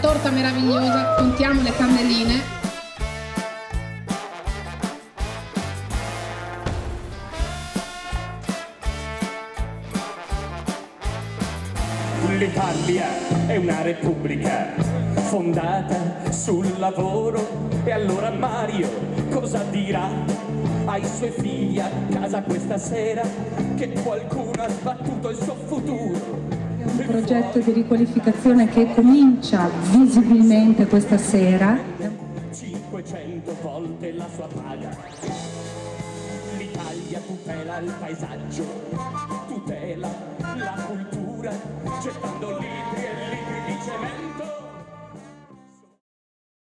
torta meravigliosa, contiamo le candeline. L'Italia è una repubblica fondata sul lavoro. E allora Mario cosa dirà ai suoi figli a casa questa sera? Che qualcuno ha sbattuto il suo futuro. Un progetto di riqualificazione che comincia visibilmente questa sera. 500 volte la sua paga. L'Italia tutela il paesaggio, tutela la cultura, gettando litri e litri di cemento.